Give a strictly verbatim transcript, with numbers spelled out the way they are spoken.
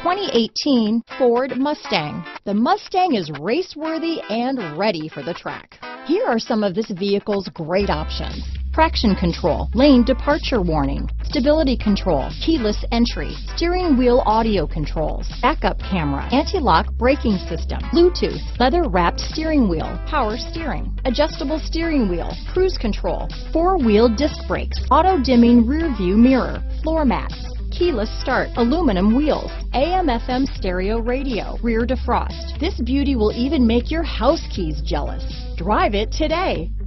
twenty eighteen Ford Mustang. The Mustang is race-worthy and ready for the track. Here are some of this vehicle's great options: traction control, lane departure warning, stability control, keyless entry, steering wheel audio controls, backup camera, anti-lock braking system, Bluetooth, leather-wrapped steering wheel, power steering, adjustable steering wheel, cruise control, four-wheel disc brakes, auto-dimming rear-view mirror, floor mats, keyless start, aluminum wheels, A M F M stereo radio, rear defrost. This beauty will even make your house keys jealous. Drive it today.